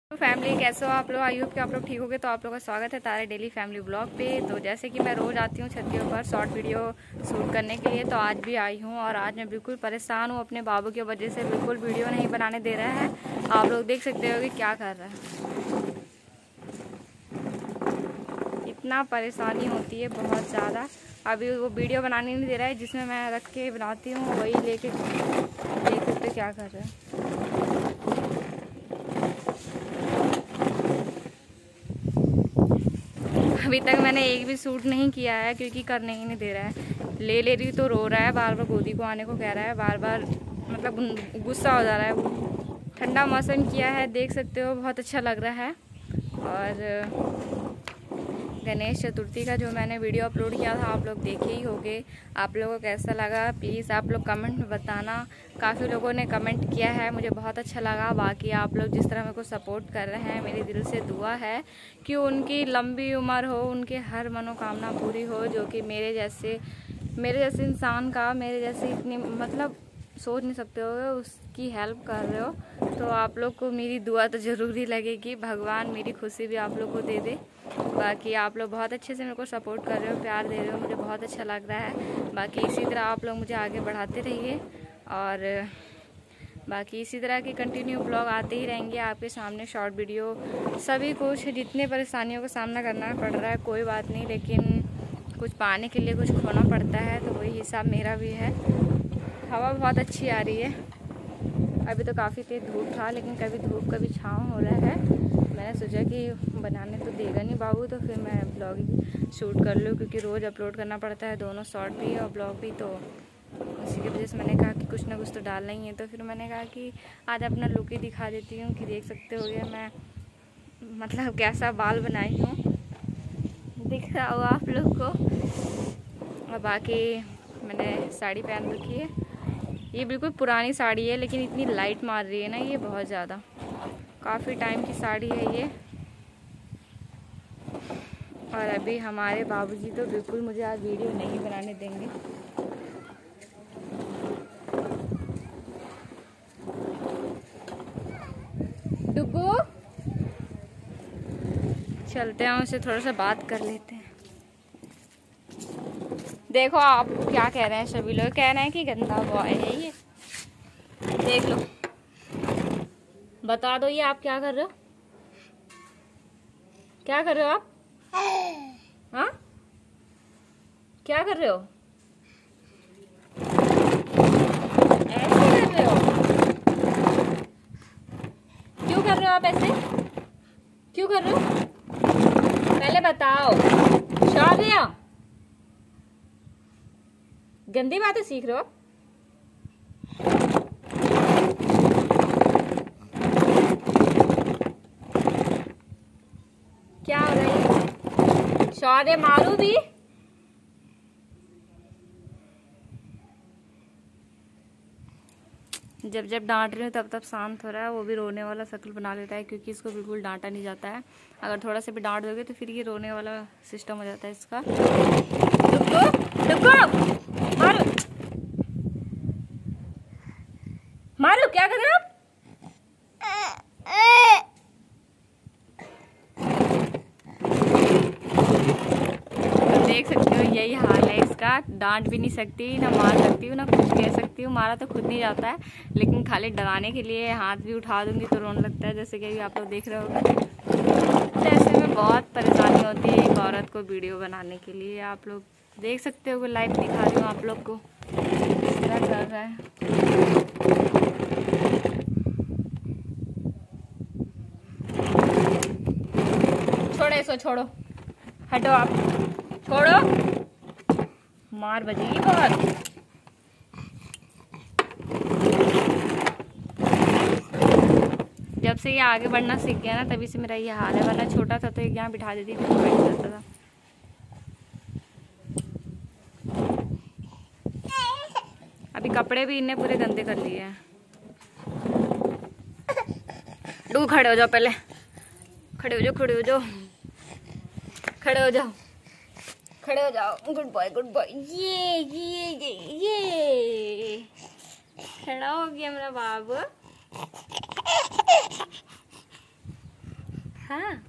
Family कैसे हो आप लोग। आई होप कि आप लोग ठीक होगे। तो आप लोगों का स्वागत है तारे डेली फैमिली ब्लॉग पे। तो जैसे कि मैं रोज़ आती हूँ छत के ऊपर शॉर्ट वीडियो शूट करने के लिए, तो आज भी आई हूँ और आज मैं बिल्कुल परेशान हूँ अपने बाबू की वजह से। बिल्कुल वीडियो नहीं बनाने दे रहा है। आप लोग देख सकते हो कि क्या कर रहा है। इतना परेशानी होती है बहुत ज़्यादा। अभी वो वीडियो बनाने नहीं दे रहा है, जिसमें मैं रख के बनाती हूँ वही लेके देख सकते क्या कर रहा है। अभी तक मैंने एक भी शूट नहीं किया है क्योंकि करने ही नहीं दे रहा है। ले रही तो रो रहा है, बार बार गोदी को आने को कह रहा है, बार बार मतलब गुस्सा हो जा रहा है। वो ठंडा मौसम किया है, देख सकते हो बहुत अच्छा लग रहा है। और गणेश चतुर्थी का जो मैंने वीडियो अपलोड किया था आप लोग देखे ही होंगे। आप लोगों को कैसा लगा प्लीज़ आप लोग कमेंट में बताना। काफ़ी लोगों ने कमेंट किया है, मुझे बहुत अच्छा लगा। बाकी आप लोग जिस तरह मेरे को सपोर्ट कर रहे हैं, मेरी दिल से दुआ है कि उनकी लंबी उम्र हो, उनके हर मनोकामना पूरी हो। जो कि मेरे जैसे इंसान का, मेरे जैसे इतनी मतलब सोच नहीं सकते हो उसकी हेल्प कर रहे हो। तो आप लोग को मेरी दुआ तो ज़रूरी लगेगी। भगवान मेरी खुशी भी आप लोग को दे दे। बाकी आप लोग बहुत अच्छे से मेरे को सपोर्ट कर रहे हो, प्यार दे रहे हो, मुझे बहुत अच्छा लग रहा है। बाकी इसी तरह आप लोग मुझे आगे बढ़ाते रहिए और बाकी इसी तरह के कंटिन्यू ब्लॉग आते ही रहेंगे आपके सामने। शॉर्ट वीडियो सभी कुछ, जितने परेशानियों का सामना करना पड़ रहा है कोई बात नहीं, लेकिन कुछ पाने के लिए कुछ खोना पड़ता है, तो वही हिसाब मेरा भी है। हवा बहुत अच्छी आ रही है। अभी तो काफ़ी तेज़ धूप था, लेकिन कभी धूप कभी छाँव हो रहा है। मैंने सोचा कि बनाने तो देगा नहीं बाबू, तो फिर मैं ब्लॉग शूट कर लूँ क्योंकि रोज़ अपलोड करना पड़ता है, दोनों शॉर्ट भी और ब्लॉग भी। तो उसी की वजह से मैंने कहा कि कुछ ना कुछ तो डालना ही है। तो फिर मैंने कहा कि आज अपना लुक ही दिखा देती हूँ कि देख सकते हो गया मैं मतलब कैसा बाल बनाई हूँ, दिख रहा होगा आप लोग को। और बाकी मैंने साड़ी पहन रखी है। ये बिल्कुल पुरानी साड़ी है, लेकिन इतनी लाइट मार रही है ना ये बहुत ज़्यादा। काफ़ी टाइम की साड़ी है ये। और अभी हमारे बाबूजी तो बिल्कुल मुझे आज वीडियो नहीं बनाने देंगे। डुगू चलते हैं, उससे थोड़ा सा बात कर लेते हैं। देखो आप क्या कह रहे हैं, सभी लोग कह रहे हैं कि गंदा बॉय है ये। देख लो, बता दो ये आप क्या कर रहे हो, क्या कर रहे हो आप? हाँ क्या कर रहे हो? ऐसे कर रहे हो? क्यों कर रहे हो आप ऐसे? क्यों कर रहे हो पहले बताओ। शौर्य, गंदी बातें सीख रहे हो आप? क्या हो रहा है? शौर्य मारू भी? जब जब डांट रही हूँ तब तब शांत हो रहा है। वो भी रोने वाला शक्ल बना लेता है क्योंकि इसको बिल्कुल डांटा नहीं जाता है। अगर थोड़ा सा भी डांट दोगे तो फिर ये रोने वाला सिस्टम हो जाता है इसका। रुको रुको, मारो मारो, क्या कर रहे हो आप? देख सकते हो यही हाल है इसका। डांट भी नहीं सकती, ना मार सकती हूँ, ना कुछ कह सकती हूँ। मारा तो खुद नहीं जाता है, लेकिन खाली डराने के लिए हाथ भी उठा दूंगी तो रोने लगता है, जैसे कि अभी आप लोग देख रहे होंगे। तो ऐसे में बहुत परेशानी होती है एक औरत को वीडियो बनाने के लिए। आप लोग देख सकते हो, लाइव दिखा रही हूँ आप लोग को किस तरह कर रहा है। छोड़ो इसको, छोड़ो, हटो आप, छोड़ो, मार बजेगी बहुत। जब से ये आगे बढ़ना सीख गया ना तभी से मेरा ये हाल है, वरना छोटा था तो एक यहाँ बिठा देती थी तो बैठ जाता था। अभी कपड़े भी इनने पूरे गंदे कर लिए हैं। डू खड़े हो जाओ, पहले खड़े हो जाओ, खड़े हो जाओ, खड़े हो जाओ, खड़े हो जाओ। Good boy, good boy. ये खड़ा हो गया मेरा बाबू। हाँ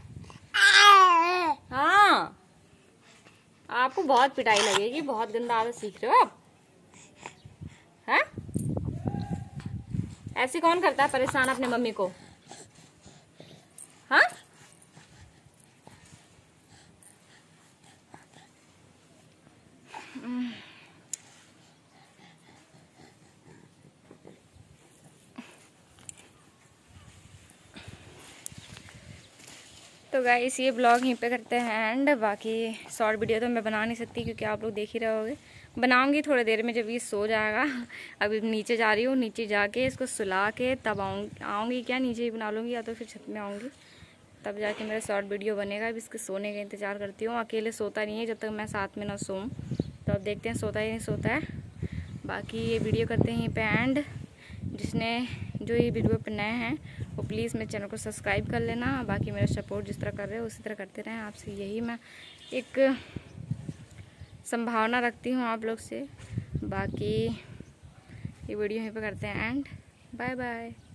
हाँ, आपको बहुत पिटाई लगेगी, बहुत गंदा आदत सीख रहे हो आप। हैं? ऐसे कौन करता है परेशान अपने मम्मी को? हाँ, तो गाइस ये ब्लॉग यहीं पे करते हैं एंड। बाकी शॉर्ट वीडियो तो मैं बना नहीं सकती क्योंकि आप लोग देख ही रहे होगे। बनाऊंगी थोड़ी देर में जब ये सो जाएगा। अभी नीचे जा रही हूँ, नीचे जाके इसको सुला के तब आऊँगी क्या, नीचे ही बना लूँगी या तो फिर छत में आऊँगी, तब जाके मेरा शॉर्ट वीडियो बनेगा। अभी इसके सोने का इंतज़ार करती हूँ। अकेले सोता नहीं है जब तक मैं साथ में ना सोऊं, तो अब देखते हैं सोता ही नहीं सोता है। बाकी ये वीडियो करते हैं यहीं पे एंड। जिसने जो ये वीडियो पे नए हैं वो प्लीज़ मेरे चैनल को सब्सक्राइब कर लेना। बाकी मेरा सपोर्ट जिस तरह कर रहे हो उसी तरह करते रहें, आपसे यही मैं एक संभावना रखती हूँ आप लोग से। बाकी ये वीडियो यहीं पे करते हैं एंड। Bye bye.